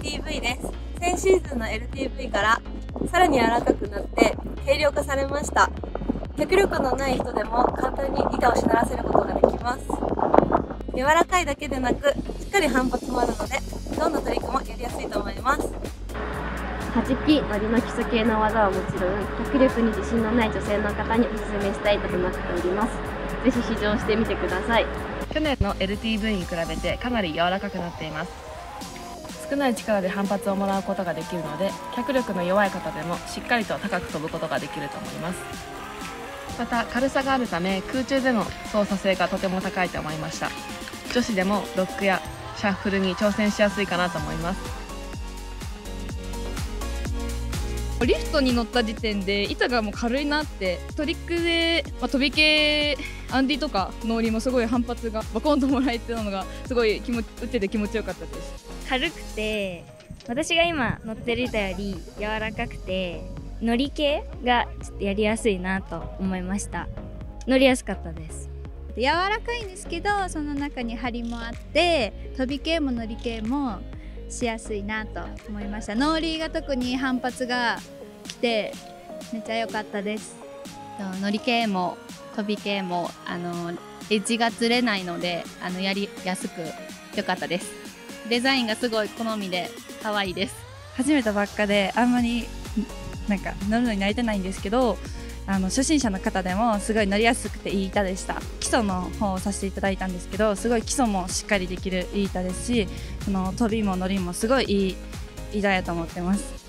LTV です。先シーズンの LTV からさらに柔らかくなって軽量化されました。脚力のない人でも簡単に板をしならせることができます。柔らかいだけでなくしっかり反発もあるので、どんなトリックもやりやすいと思います。 8P 乗りの基礎系の技はもちろん、脚力に自信のない女性の方におすすめしたいとなっております。ぜひ試乗してみてください。 去年の LTV に比べてかなり柔らかくなっています。少ない力で反発をもらうことができるので、脚力の弱い方でもしっかりと高く飛ぶことができると思います。また軽さがあるため、空中での操作性がとても高いと思いました。女子でもロックやシャッフルに挑戦しやすいかなと思います。 リフトに乗った時点で板がもう軽いなって、トリックで、飛び系アンディとかノーリーもすごい反発がバコンともらえてたのがすごい打ってて気持ちよかったです。 軽くて、私が今乗ってる板より柔らかくて、乗り系がちょっとやりやすいなと思いました。乗りやすかったです。 柔らかいんですけど、その中に張りもあって飛び系も乗り系もしやすいなと思いました。ノーリーが特に反発が来てめっちゃ良かったです。 乗り系も飛び系もエッジがずれないのでやりやすく良かったです。デザインがすごい好みで可愛いです。 始めたばっかであんまり乗るのに慣れてないんですけど、初心者の方でもすごい乗りやすくていい板でした。基礎の方をさせていただいたんですけど、すごい基礎もしっかりできるいい板ですし、飛びも乗りもすごいいい板やと思ってます。